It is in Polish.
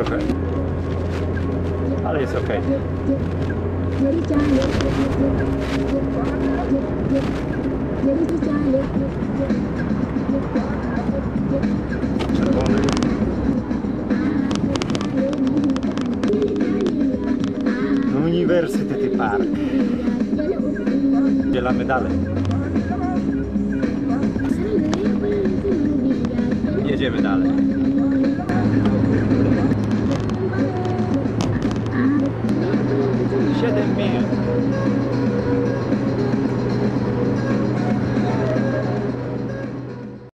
trochę, ale jest ok. Czerwony. University Park. Dzielamy dalej. Jedziemy dalej.